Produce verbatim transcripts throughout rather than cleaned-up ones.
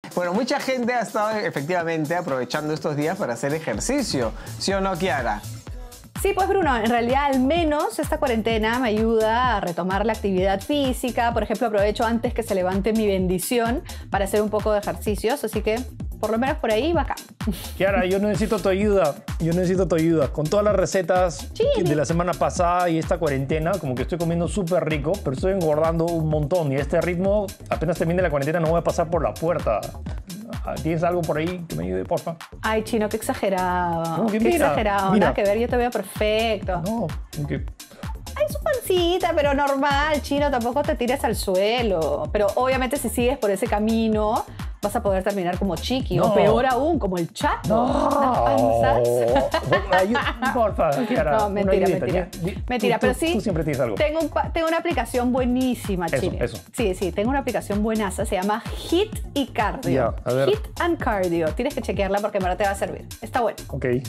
Bueno, mucha gente ha estado efectivamente aprovechando estos días para hacer ejercicio. ¿Sí o no, Kiara? Sí, pues Bruno, en realidad al menos esta cuarentena me ayuda a retomar la actividad física. Por ejemplo, aprovecho antes que se levante mi bendición para hacer un poco de ejercicios, así que por lo menos por ahí va acá. Kiara, yo necesito tu ayuda, yo necesito tu ayuda. Con todas las recetas Sí. de la semana pasada y esta cuarentena, como que estoy comiendo súper rico, pero estoy engordando un montón y a este ritmo, apenas termine la cuarentena, no voy a pasar por la puerta. ¿Tienes algo por ahí que me ayude, porfa? Ay, Chino, qué exagerado. No, que qué mira, exagerado. mira. Nada que ver, yo te veo perfecto. No, que... Ay, su pancita, pero normal, Chino, tampoco te tires al suelo. Pero obviamente si sigues por ese camino, vas a poder terminar como Chiqui, No. o peor aún, como el Chato. No, Unas panzas. Ayú- porfa, Kiara. No, una mentira, ayudita. mentira. Di- di- Mentira, tú- pero tú- sí. Tú siempre tienes algo. Tengo, un pa- tengo una aplicación buenísima, Eso, Chile. eso. Sí, sí, tengo una aplicación buenaza, se llama Hit y Cardio. Ya, a ver. Hit and Cardio. Tienes que chequearla porque en verdad te va a servir. Está bueno. Ok. a ver.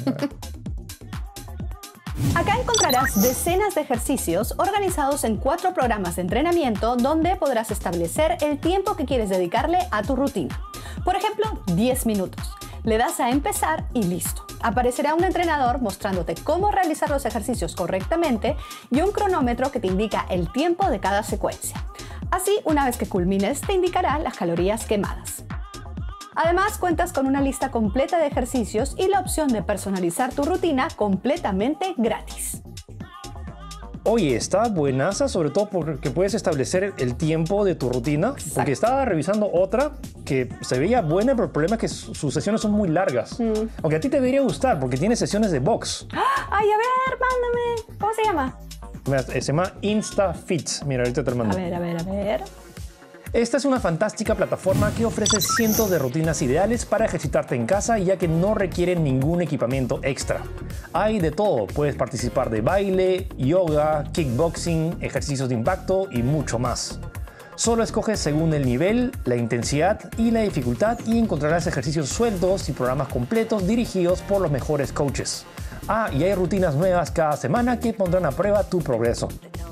Acá encontrarás decenas de ejercicios organizados en cuatro programas de entrenamiento donde podrás establecer el tiempo que quieres dedicarle a tu rutina. Por ejemplo, diez minutos. Le das a empezar y listo. Aparecerá un entrenador mostrándote cómo realizar los ejercicios correctamente y un cronómetro que te indica el tiempo de cada secuencia. Así, una vez que culmines, te indicará las calorías quemadas. Además, cuentas con una lista completa de ejercicios y la opción de personalizar tu rutina completamente gratis. Oye, está buenaza, sobre todo porque puedes establecer el tiempo de tu rutina. Exacto. Porque estaba revisando otra que se veía buena, pero el problema es que su- sus sesiones son muy largas. Aunque a ti te debería gustar porque tiene sesiones de box. Ay, a ver, mándame. ¿Cómo se llama? Mira, se llama InstaFit. Mira, ahorita te lo mando. A ver, a ver, a ver. Esta es una fantástica plataforma que ofrece cientos de rutinas ideales para ejercitarte en casa, ya que no requieren ningún equipamiento extra. Hay de todo, puedes participar de baile, yoga, kickboxing, ejercicios de impacto y mucho más. Solo escoges según el nivel, la intensidad y la dificultad y encontrarás ejercicios sueltos y programas completos dirigidos por los mejores coaches. Ah, y hay rutinas nuevas cada semana que pondrán a prueba tu progreso.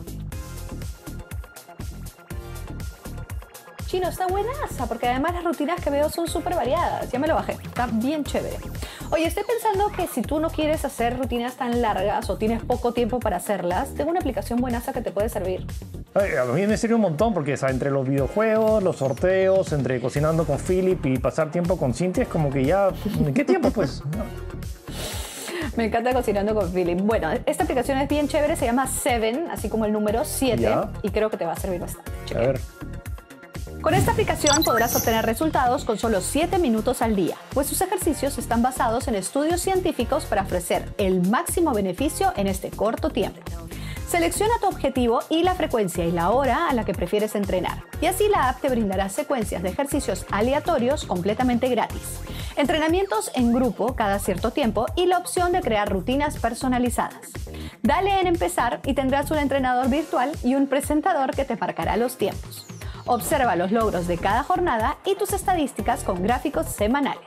Chino, está buenaza, porque además las rutinas que veo son súper variadas. Ya me lo bajé, está bien chévere. Oye, estoy pensando que si tú no quieres hacer rutinas tan largas o tienes poco tiempo para hacerlas, tengo una aplicación buenaza que te puede servir. Ay, a mí me sirve un montón porque o sea, entre los videojuegos, los sorteos, entre cocinando con Philip y pasar tiempo con Cintia, es como que ya... ¿Qué tiempo pues? No. Me encanta cocinando con Philip. Bueno, esta aplicación es bien chévere, se llama Seven, así como el número siete, Ya. y creo que te va a servir bastante. A Chequea. ver. Con esta aplicación podrás obtener resultados con solo siete minutos al día, pues sus ejercicios están basados en estudios científicos para ofrecer el máximo beneficio en este corto tiempo. Selecciona tu objetivo y la frecuencia y la hora a la que prefieres entrenar, y así la app te brindará secuencias de ejercicios aleatorios completamente gratis, entrenamientos en grupo cada cierto tiempo y la opción de crear rutinas personalizadas. Dale en empezar y tendrás un entrenador virtual y un presentador que te marcará los tiempos. Observa los logros de cada jornada y tus estadísticas con gráficos semanales.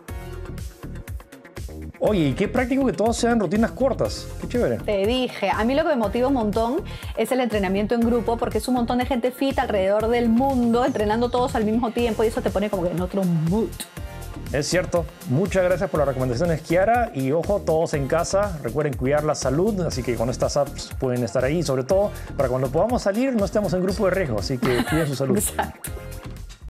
Oye, y qué práctico que todos sean rutinas cortas. Qué chévere. Te dije, a mí lo que me motiva un montón es el entrenamiento en grupo porque es un montón de gente fit alrededor del mundo entrenando todos al mismo tiempo y eso te pone como que en otro mood. Es cierto. Muchas gracias por las recomendaciones, Kiara. Y ojo, todos en casa, recuerden cuidar la salud, así que con estas apps pueden estar ahí, sobre todo para cuando podamos salir no estemos en grupo de riesgo, así que cuiden su salud. Exacto.